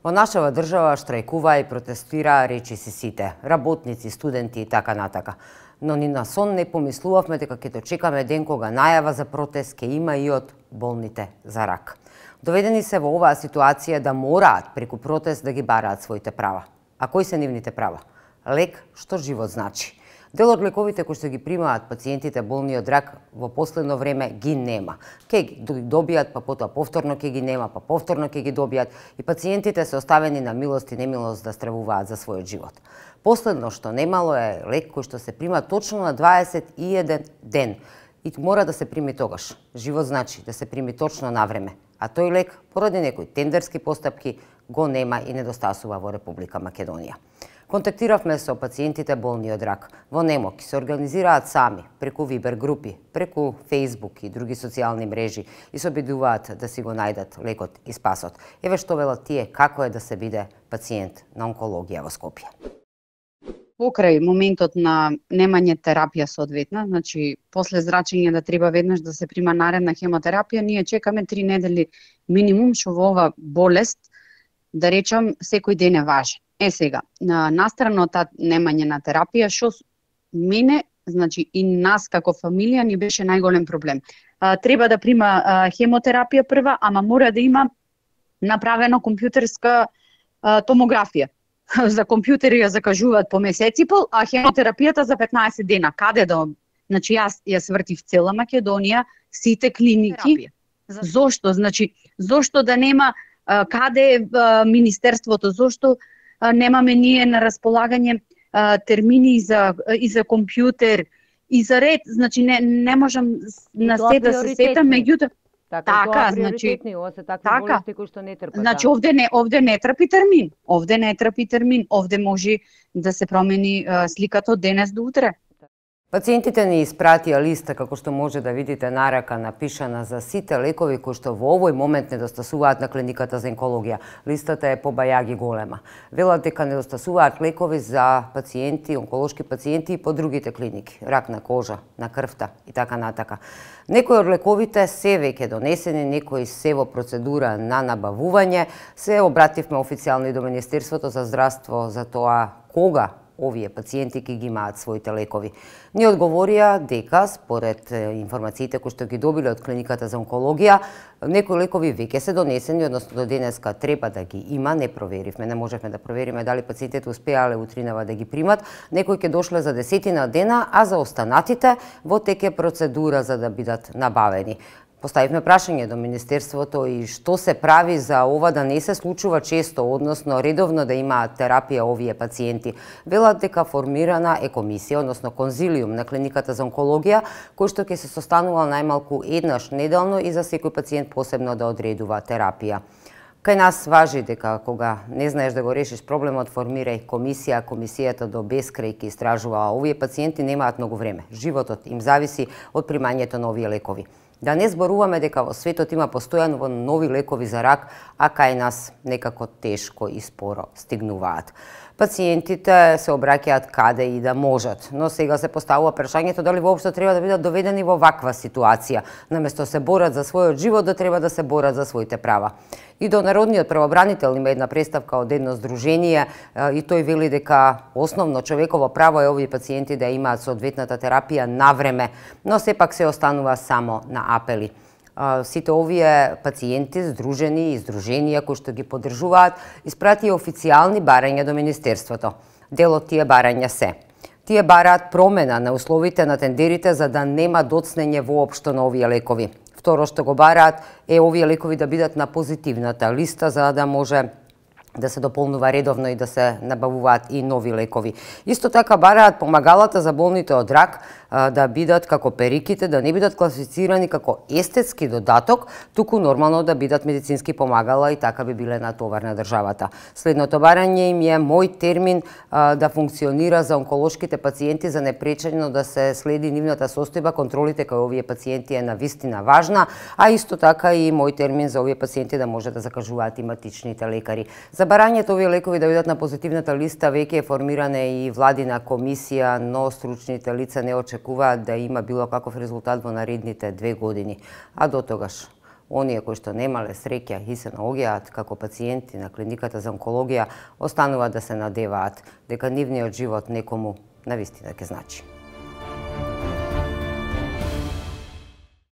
Во нашава држава штрајкува и протестира речиси сите, работници, студенти и така натака. Но ни на сон не помислувавме дека ќе дочекаме ден кога најава за протест ќе има и од болните за рак. Доведени се во оваа ситуација да мораат преку протест да ги бараат своите права. А кои се нивните права? Лек што живот значи. Дел од лековите кои што ги примаат пациентите болни од рак во последно време ги нема. Ке ги добијат, па потоа повторно ке ги нема, па повторно ке ги добијат и пациентите се оставени на милост и немилост да стравуваат за својот живот. Последно што немало е лек кој што се прима точно на 21 ден и мора да се прими тогаш. Живот значи да се прими точно на време, а тој лек поради некои тендерски постапки го нема и недостасува во Република Македонија. Контактиравме со пациентите болни од рак. Во немоки се организираат сами, преку Вибер групи, преку Фејсбук и други социјални мрежи и се обидуваат да си го најдат лекот и спасот. Еве што велат тие како е да се биде пациент на онкологија во Скопје. Покрај моментот на немање терапија соодветна, значи после зрачење да треба веднаш да се прима наредна хемотерапија, ние чекаме 3 недели минимум, што во ова болест, да речам, секој ден е важен. Сега, настрана од немање на терапија, што мене, значи и нас како фамилија ни беше најголем проблем. Треба да прима хемотерапија прва, ама мора да има направено компјутерска томографија. За компјутери ја закажуваат по месец и пол, а хемотерапијата за 15 дена. Каде да? Значи јас ја свртив цела Македонија, сите клиники. Зошто? Значи, зошто да нема каде е министерството? Зошто немаме ние на располагање термини и за компјутер и за ред, значи не можам на се да се сетам, меѓутоа Така, значи ова се такви болести кои што не трпат. Значи овде не трпи термин, овде може да се промени сликата од денес до утре. Пациентите ни испратија листа, како што може да видите нарака напишана за сите лекови кои што во овој момент недостасуваат на клиниката за онкологија. Листата е побајаги голема. Велат дека недостасуваат лекови за пациенти, онколошки пациенти и по другите клиники, рак на кожа, на крвта и така натака. Некои од лековите се веќе донесени, некои се во процедура на набавување. Се обративме официјално и до Министерството за здравство за тоа кога овие пациенти ќе ги имаат своите лекови. Ни одговорија дека, според информациите кои што ги добиле од клиниката за онкологија, некои лекови веќе се донесени, односно до денеска треба да ги има, не проверивме, не можевме да провериме дали пациентите успеале утринава да ги примат, некои ќе дошле за 10 дена, а за останатите во теке процедура за да бидат набавени. Поставивме прашање до Министерството и што се прави за ова да не се случува често, односно редовно да имаат терапија овие пациенти. Велат дека формирана е комисија, односно конзилиум на клиниката за онкологија, кој што ќе се состанува најмалку еднаш неделно и за секој пациент посебно да одредува терапија. Кај нас важи дека кога не знаеш да го решиш проблемот, формирај комисија, комисијата до бескрај ќе истражува, а овие пациенти немаат многу време. Животот им зависи од примањето на овие лекови. Да не зборуваме дека во светот има постојано нови лекови за рак, а кај нас некако тешко и споро стигнуваат. Пациентите се обраќаат каде и да можат, но сега се поставува прашањето дали воопшто треба да бидат доведени во ваква ситуација, наместо се борат за својот живот, да треба да се борат за своите права. И до Народниот правобранител има една представка од едно здружение и тој вели дека основно човеково право е овие пациенти да имаат соодветната терапија на време, но сепак се останува само на апели. Сите овие пациенти, здружени и здруженија кои што ги поддржуваат, испратија официјални барања до Министерството. Дел од тие барања се: тие бараат промена на условите на тендерите за да нема доцнење воопшто на овие лекови. Второ што го бараат е овие лекови да бидат на позитивната листа за да може да се дополнува редовно и да се набавуваат и нови лекови. Исто така бараат помагалата за болните од рак да бидат како периките, да не бидат класифицирани како естетски додаток, туку нормално да бидат медицински помагала и така би биле на товар на државата. Следното барање им е мој термин да функционира за онколошките пациенти за непречено да се следи нивната состојба, контролите кај овие пациенти е навистина важна, а исто така и мој термин за овие пациенти да може да закажуваат иматичните лекари. За барањето овие лекови да бидат на позитивната листа веќе е формирана и владина комисија, но стручните лица не очекуваат да има било каков резултат во наредните 2 години. А до тогаш, Оние кои што немале среќа и се наоѓаат како пациенти на клиниката за онкологија остануваат да се надеваат дека нивниот живот некому навистина ќе значи.